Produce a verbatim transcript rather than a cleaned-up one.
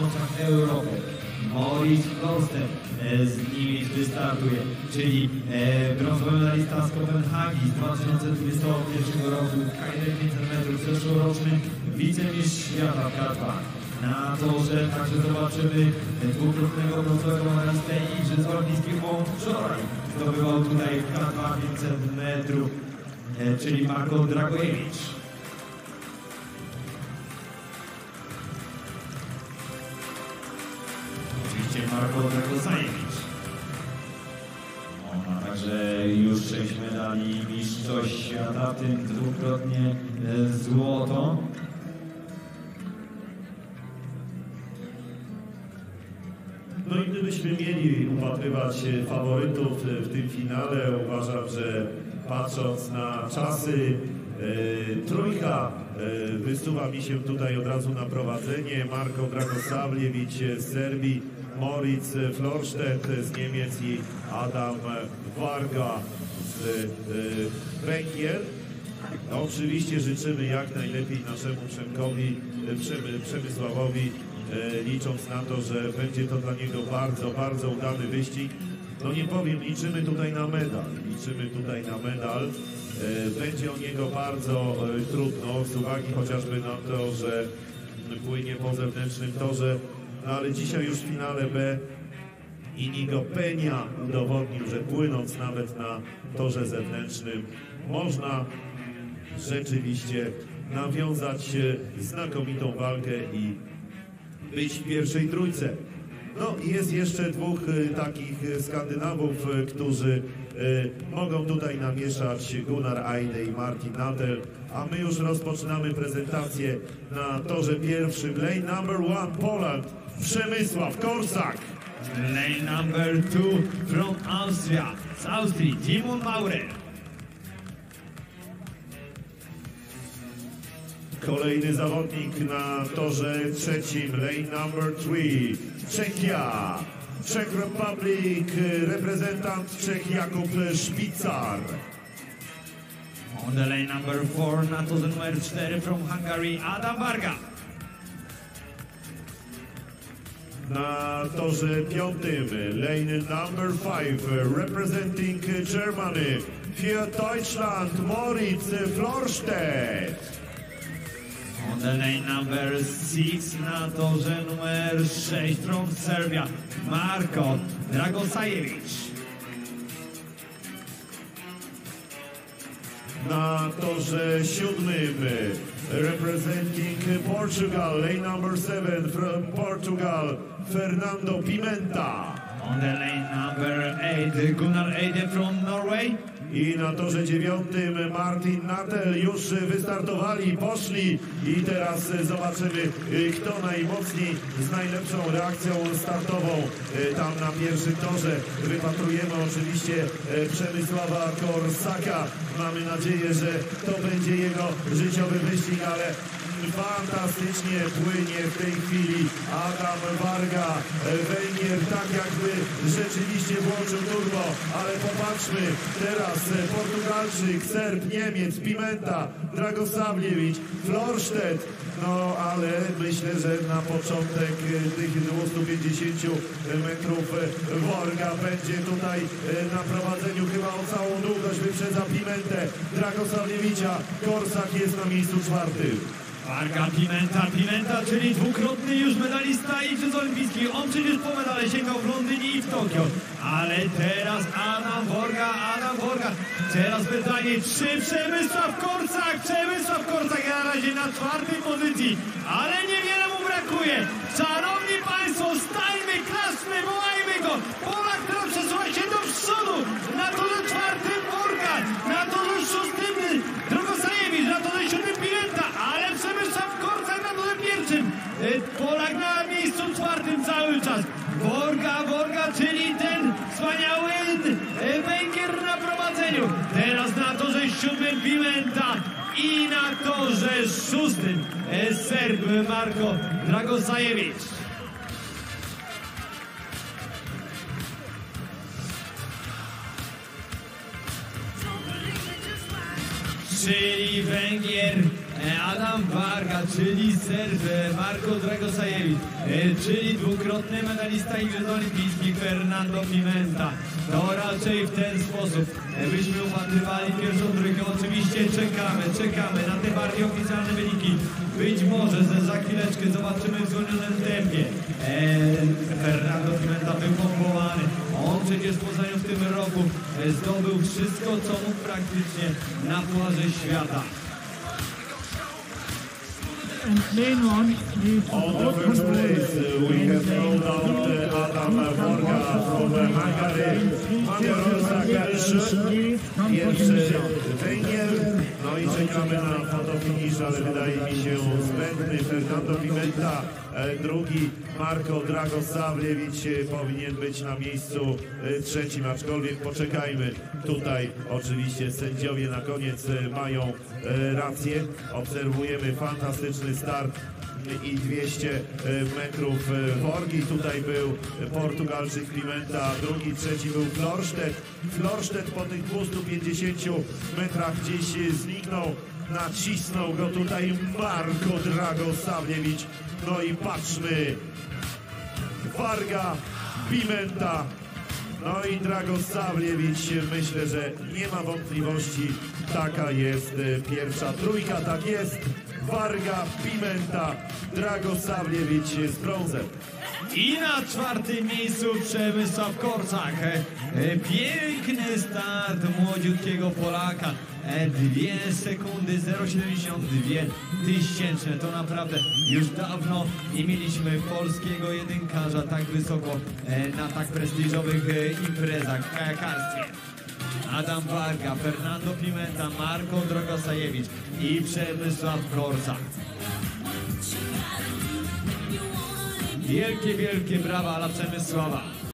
mistrzostwach Europy. Moritz Florsted z Niemiec wystartuje, czyli e, brązowy medalista z Kopenhagi z dwa tysiące dwudziestego pierwszego roku w K jeden pięćset metrów, zeszłoroczny wicemistrz świata w Karpach. Na torze także zobaczymy dwukrotnego brązowego medalistę Igrzysk Olimpijskich, bo wczoraj zdobywał tutaj w K dwa pięćset metrów, e, czyli Marko Dragojewicz. Marko Dragosajewicz. On ma także już sześć medali mistrzostw świata, w tym dwukrotnie złoto. No i gdybyśmy mieli upatrywać faworytów w tym finale, uważam, że patrząc na czasy, e, trójka e, wysuwa mi się tutaj od razu na prowadzenie. Marko Dragosavljević z Serbii, Moritz Florsted z Niemiec i Adam Varga z e, Węgier. No, oczywiście życzymy jak najlepiej naszemu Przemkowi, Przemy, Przemysławowi, e, licząc na to, że będzie to dla niego bardzo, bardzo udany wyścig. No nie powiem, liczymy tutaj na medal, liczymy tutaj na medal. E, będzie o niego bardzo e, trudno, z uwagi chociażby na to, że płynie po zewnętrznym torze. No ale dzisiaj już w finale B Inigo Peña udowodnił, że płynąc nawet na torze zewnętrznym można rzeczywiście nawiązać znakomitą walkę i być w pierwszej trójce. No i jest jeszcze dwóch takich Skandynawów, którzy mogą tutaj namieszać, Gunnar Eide i Martin Natel, a my już rozpoczynamy prezentację na torze pierwszym. Lane number one Poland, Przemysław Korsak. Lane number two from Austria, z Austrii, Timon Maurer. Kolejny zawodnik na torze trzecim, lane number three, Czechia, Czech Republic, reprezentant Czech Jakub Szpicar. On the lane number four, na torze numer cztery from Hungary, Adam Varga. Na torze piątym, lane number five, representing Germany, für Deutschland, Moritz Florsted. On the lane number six, na torze numer sześć from Serbia, Marko Dragosajewicz. Na torze siódmym, representing Portugal, lane number seven from Portugal, Fernando Pimenta. On the lane number eight, Gunnar Eide from Norway. I na torze dziewiątym Martin Natel już wystartowali, poszli i teraz zobaczymy, kto najmocniej z najlepszą reakcją startową tam na pierwszym torze. Wypatrujemy oczywiście Przemysława Korsaka. Mamy nadzieję, że to będzie jego życiowy wyścig, ale fantastycznie płynie w tej chwili Adam Varga, Węgier, tak jakby rzeczywiście włączył turbo, ale popatrzmy teraz, Portugalczyk, Serb, Niemiec, Pimenta, Dragosavljević, Florsted, no ale myślę, że na początek tych dwieście pięćdziesięciu metrów Varga będzie tutaj na prowadzeniu chyba o całą długość, wyprzedza Pimentę, Dragosavljevicia. Korsak jest na miejscu czwartym. Varga, Pimenta, Pimenta, czyli dwukrotny już medalista Igrzysk Olimpijskich. On przecież po medale sięgał w Londynie i w Tokio. Ale teraz Adam Varga, Adam Varga. Teraz pytanie, czy Przemysław Korsak? Przemysław Korsak na razie na czwartej pozycji, ale niewiele mu brakuje. Szanowni Państwo, stajmy, klaszczmy, wołajmy go. Polak, który przesuwa się do przodu. Na torze czwartym Varga, na torze szóstym Dragosajewicz, na torze siódmym Pimenta, ale Przemysław Korsak na torze pierwszym. Polak na miejscu czwartym cały czas. Varga, Varga, czyli ten wspaniały Węgier na prowadzeniu. Teraz na torze siódmym Pimenta i na torze szóstym Serb Marko Dragosajewicz. Czyli Węgier e, Adam Warga, czyli Serb Marko Dragosajewicz, e, czyli dwukrotny medalista Igrzysk Olimpijskich Fernando Pimenta. To raczej w ten sposób e, byśmy upatrywali pierwszą trójkę. Oczywiście czekamy, czekamy na te bardziej oficjalne wyniki. Być może za chwileczkę zobaczymy w zwolnionym tempie. E, Fernando Pimenta był pompowany. On przecież w Poznaniu w tym roku e, zdobył wszystko, co mógł praktycznie na płaże świata. And playing on is On the first place, uh, we have rolled out uh, Adam Warga from uh, Hungary. Manierowca Garyszy, pierwszy trener. No i czekamy na fotofinisz, ale wydaje mi się zbędny. Fernando Pimenta, e, drugi. Marko Dragosavljević e, powinien być na miejscu e, trzecim, aczkolwiek poczekajmy. Tutaj oczywiście sędziowie na koniec e, mają e, rację. Obserwujemy fantastyczny start i dwieście metrów Worgi. Tutaj był Portugalczyk Pimenta, drugi, trzeci był Florstedt. Florstedt po tych dwustu pięćdziesięciu metrach gdzieś zniknął. Nacisnął go tutaj Marko Dragosavljević. No i patrzmy. Warga, Pimenta. No i Dragosavljević, myślę, że nie ma wątpliwości. Taka jest pierwsza trójka, tak jest. Warga, Pimenta, Dragosavljević z brązem. I na czwartym miejscu Przemysław Korczak. Piękny start młodziutkiego Polaka. dwie sekundy zero siedemdziesiąt dwa tysięczne. To naprawdę już dawno nie mieliśmy polskiego jedynkarza tak wysoko na tak prestiżowych imprezach w kajakarstwie. Adam Warga, Fernando Pimenta, Marko Dragosajewicz i Przemysław Korczak. Wielkie, wielkie brawa dla Przemysława.